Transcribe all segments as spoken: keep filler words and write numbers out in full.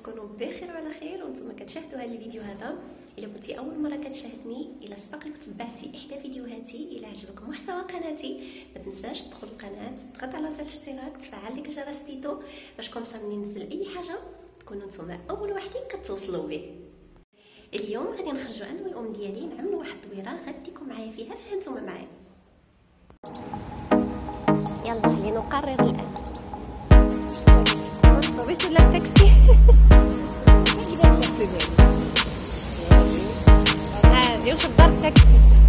تكونوا بخير وعلى خير وانتم كتشاهدوا هذا الفيديو. هذا الا كنتي اول مره كتشاهدني، الا سبق لك تبعتي احدى فيديوهاتي، الا عجبك محتوى قناتي ما تنساش تدخل القناه، تضغط على زر الاشتراك، تفعل ديك الجرس تيتو باش كومسا ملي ننزل اي حاجه تكونوا نتوما اول وحدين كتوصلوا به. اليوم غادي نخرجوا انا والام ديالي نعملوا واحد الدويره غديكم معايا فيها، فهمتوما معايا. يلا خلينا نقرر الان. طوبيس ولا التاكسي؟ عادي واش دار التاكسي.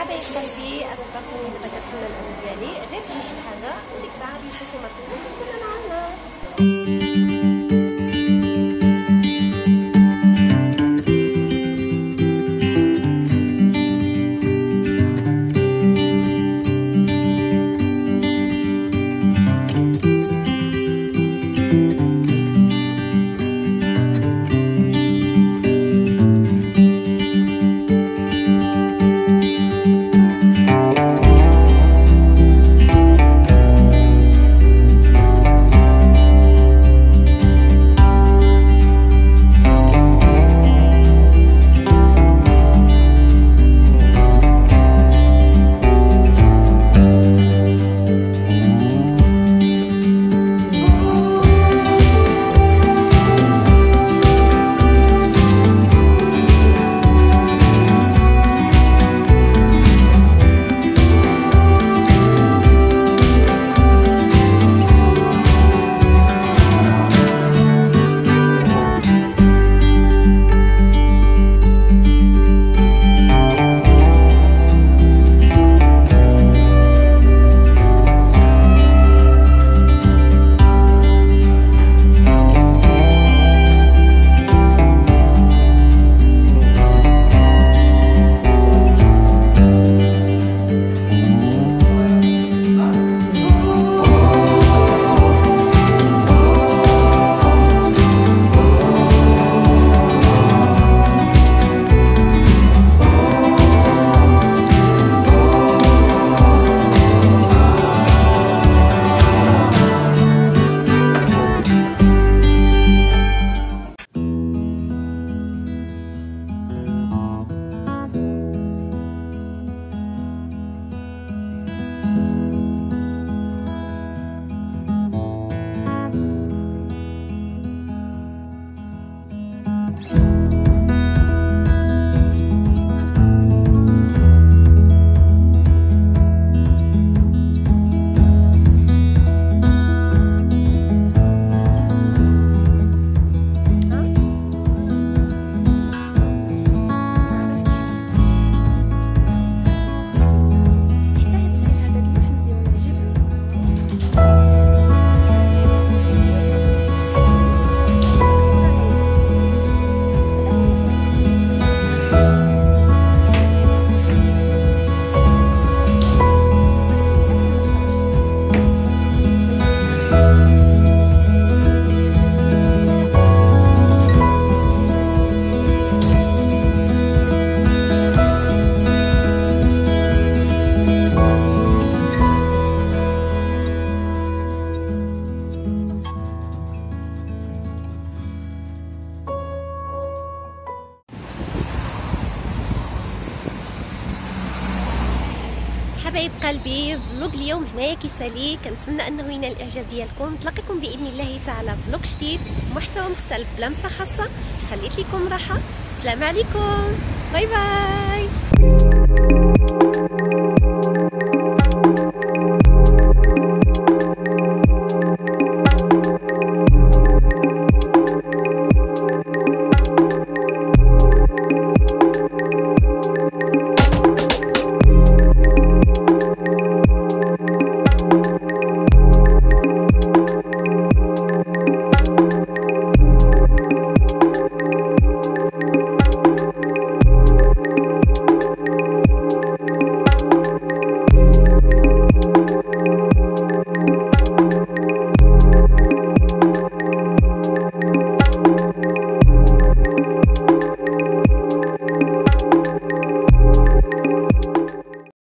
حبايب قلبي انا جبرتوني دابا كنتسنى الاول ديالي غير تجي شي حاجه وديك الساعه غادي نشوفوا ما كاين نتسنى معنا. حبايب قلبي فلوق اليوم هنايا كيسالي، كنتمنى انه ينال الاعجاب ديالكم. نتلاقيكم باذن الله تعالى فلوق جديد محتوى مختلف بلا مسا خاصه. خليت لكم راحه، السلام عليكم، باي باي.